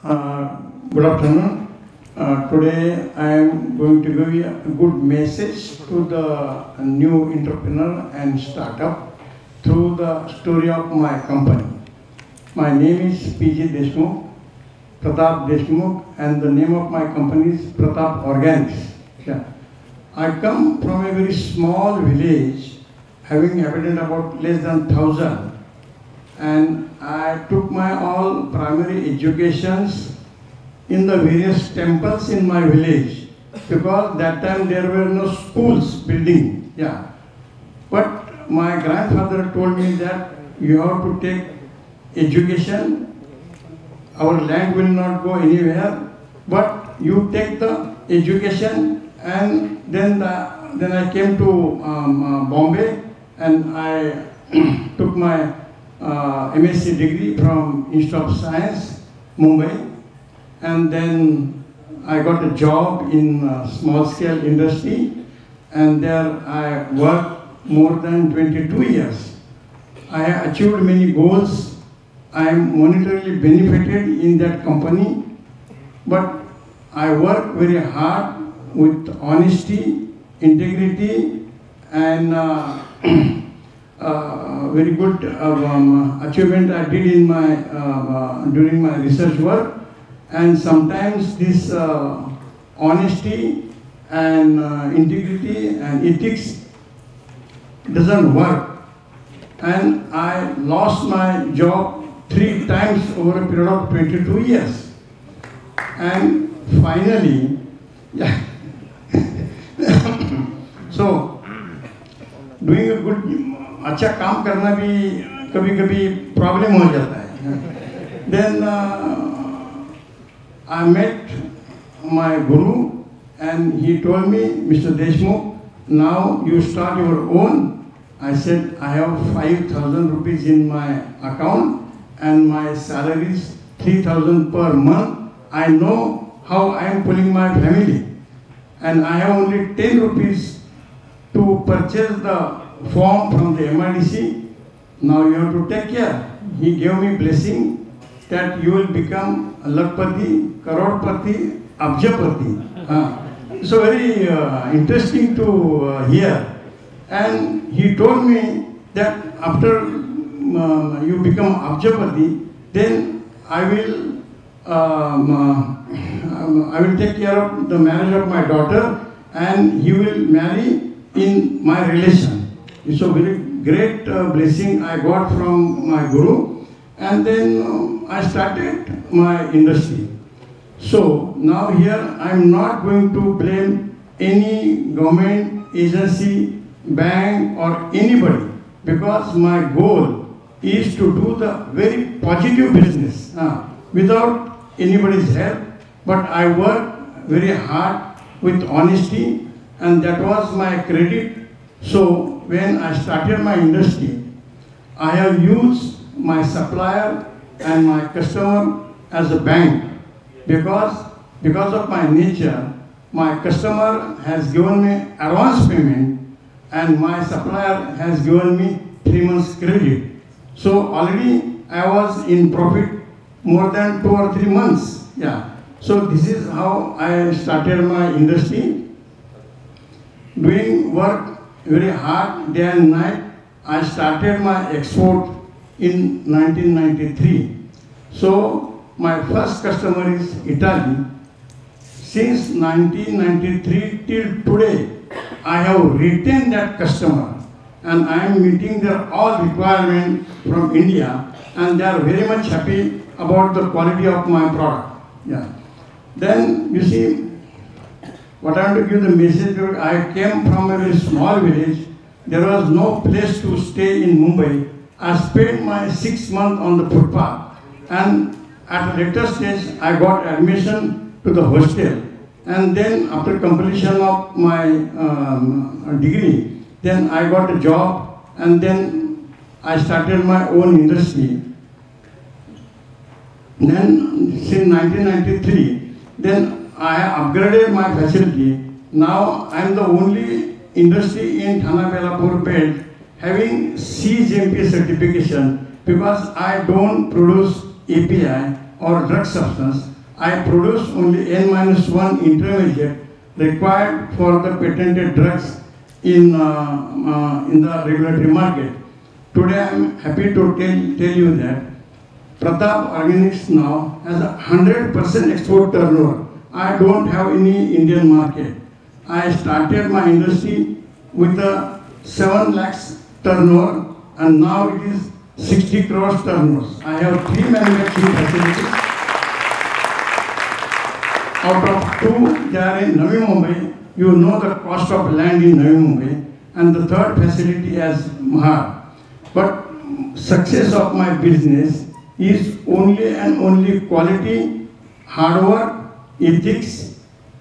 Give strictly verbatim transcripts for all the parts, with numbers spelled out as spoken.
Uh, good afternoon. Uh, today I am going to give you a good message to the new entrepreneur and startup through the story of my company. My name is P J Deshmukh, Pratap Deshmukh, and the name of my company is Pratap Organics. Yeah. I come from a very small village having inhabitant about less than thousand, and I took my all primary educations in the various temples in my village, because that time there were no schools building. Yeah. But my grandfather told me that you have to take education. Our land will not go anywhere, but you take the education. And then the, then I came to um, uh, Bombay, and I took my uh, M S c degree from Institute of Science, Mumbai. And then I got a job in uh, small scale industry, and there I worked more than twenty-two years. I have achieved many goals. I am monetarily benefited in that company, but I work very hard with honesty, integrity, and uh, uh, very good uh, um, achievement I did in my uh, uh, during my research work. And sometimes this uh, honesty and uh, integrity and ethics doesn't work, and I lost my job three times over a period of twenty-two years. And finally, yeah. So, doing a good, अच्छा काम करना भी कभी कभी problem हो जाता है. Then uh, I met my guru, and he told me, Mister Deshmukh, now you start your own. I said, I have five thousand rupees in my account, and my salary is three thousand per month. I know how I am pulling my family, and I have only ten rupees to purchase the form from the M I D C. Now you have to take care. He gave me blessing that you will become a lakpati, karodpati, abjapati. Uh, so very uh, interesting to uh, hear. And he told me that after um, you become abjapati, then I will um, uh, um, I will take care of the marriage of my daughter, and he will marry in my relation. It's a very great uh, blessing I got from my guru. And then uh, I started my industry. So now here I am not going to blame any government agency, bank, or anybody, because my goal is to do the very positive business uh, without anybody's help. But I work very hard with honesty, and that was my credit. So when I started my industry, I have used my supplier and my customer as a bank, because because of my nature, my customer has given me advance payment, and my supplier has given me three months credit. So already I was in profit more than two or three months. Yeah. So this is how I started my industry, doing work very hard day and night. I started my export in nineteen ninety-three. So my first customer is Italy. Since nineteen ninety-three till today, I have retained that customer, and I am meeting their all requirements from India, and they are very much happy about the quality of my product. Yeah. Then you see, what I want to give the message, I came from a very small village. There was no place to stay in Mumbai. I spent my six months on the footpath, and at a later stage I got admission to the hostel, and then after completion of my um, degree, then I got a job, and then I started my own industry. Then since nineteen ninety-three, then I upgraded my facility. Now I am the only industry in Thana Belapur belt having C G M P certification, because I don't produce A P I, or drug substance, I produce only N minus one intermediate required for the patented drugs in, uh, uh, in the regulatory market. Today I am happy to tell, tell you that Pratap Organics now has a one hundred percent export turnover. I don't have any Indian market. I started my industry with a seven lakhs turnover and now it is sixty crores turnovers. I have three manufacturing facilities. Out of two, they are in Navi Mumbai. You know the cost of land in Navi Mumbai. And the third facility as Mahar. But success of my business is only and only quality, hard work, ethics.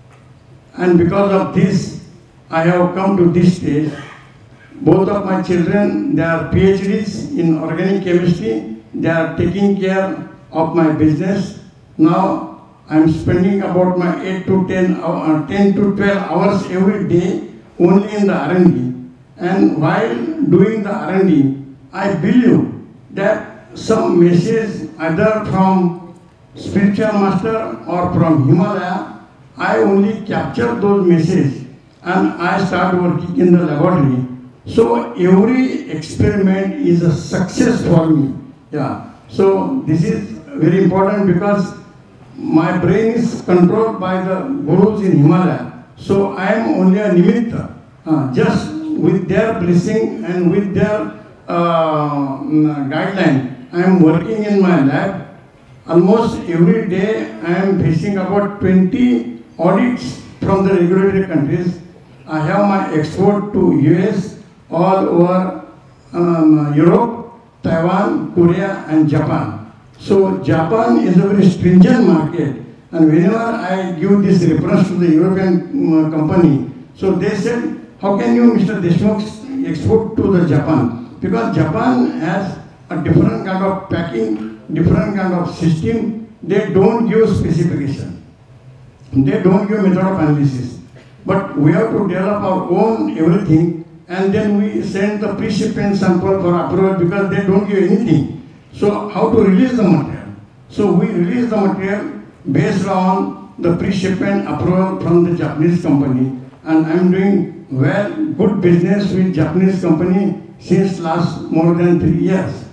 And because of this, I have come to this stage. Both of my children, they are PhDs in organic chemistry. They are taking care of my business. Now, I am spending about my eight to ten, uh, ten to twelve hours every day only in the R and D. And while doing the R and D, I believe that some message either from spiritual master or from Himalaya, I only capture those messages and I start working in the laboratory. So every experiment is a success for me. Yeah. So this is very important because my brain is controlled by the gurus in Himalaya. So I am only a nimitta. Uh, just with their blessing and with their uh, guideline, I am working in my lab. Almost every day I am facing about twenty audits from the regulatory countries. I have my export to U S, all over um, Europe, Taiwan, Korea and Japan. So Japan is a very stringent market, and whenever I give this reference to the European uh, company, so they said, how can you, Mister Deshmukh, export to the Japan? Because Japan has a different kind of packing, different kind of system. They don't give specification. They don't give method of analysis. But we have to develop our own everything, and then we send the pre-shipment sample for approval because they don't give anything. So how to release the material? So we release the material based on the pre-shipment approval from the Japanese company, and I am doing well, good business with Japanese company since last more than three years.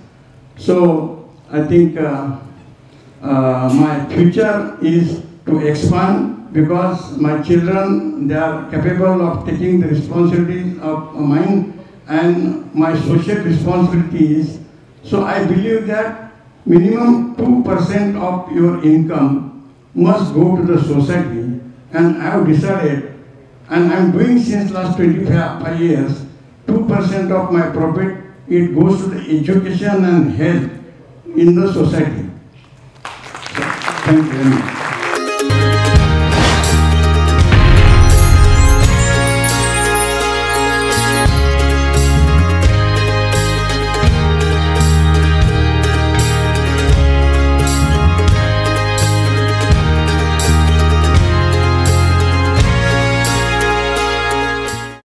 So I think uh, uh, my future is to expand because my children, they are capable of taking the responsibilities of mine and my social responsibilities. So I believe that minimum two percent of your income must go to the society, and I have decided, and I am doing since last twenty-five years, two percent of my profit, it goes to the education and health in the society. So, thank you very much.